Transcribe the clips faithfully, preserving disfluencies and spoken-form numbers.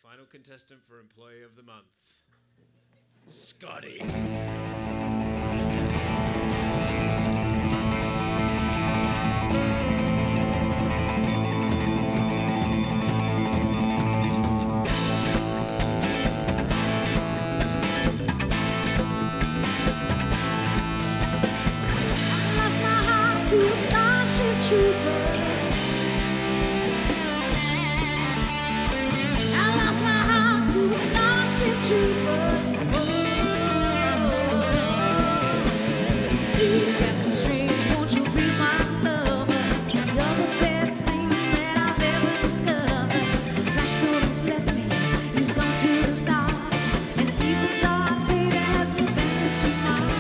final contestant for Employee of the Month, Scotty. Trooper. I lost my heart to a starship trooper. Hey, Captain Strange, won't you be my lover? You're the best thing that I've ever discovered. Flash Gordon's left me, he's gone to the stars, and evil Darth Vader has me banished to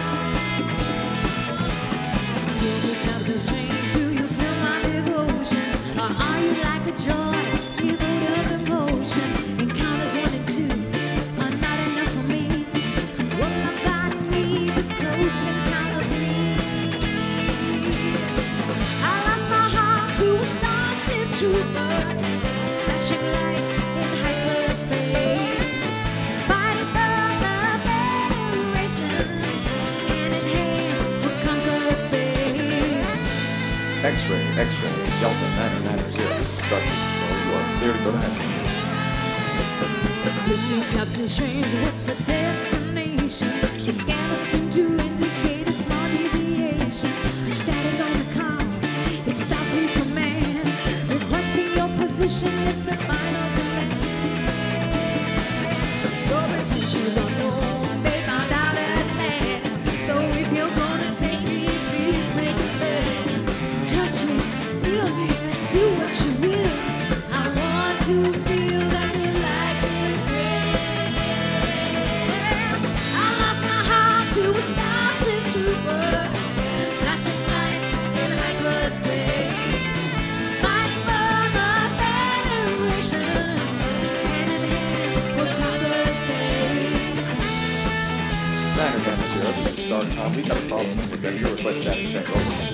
Mars. Tell me, Captain Strange, do you feel my devotion? Or are you like a joy, devoid of emotion? Encounters one and two are not enough for me. What my body needs is close encounter three. I lost my heart to a starship trooper, flashing lights in hyperspace, fighting for the Federation. Hand in hand, we'll conquer space. X-ray, X-ray, Delta nine nine zero. This is Scotty. So you are clear to go to heaven. Listen, Captain Strange, what's the destination? The scanners seem to indicate a small deviation. Static on the comm, it's Starfleet command, requesting your position, it's the final demand. Your intentions are known, they found out at last. So if you're gonna take me, please make it fast. Touch me, feel me, do what you will. I want to feel that you like me great. I lost my heart to a starship trooper, flashing lights in hyperspace, fighting for the Federation. Hand in hand, we'll conquer space. nine nine zero, this is Starcom. We got a problem with that. Your request status check over.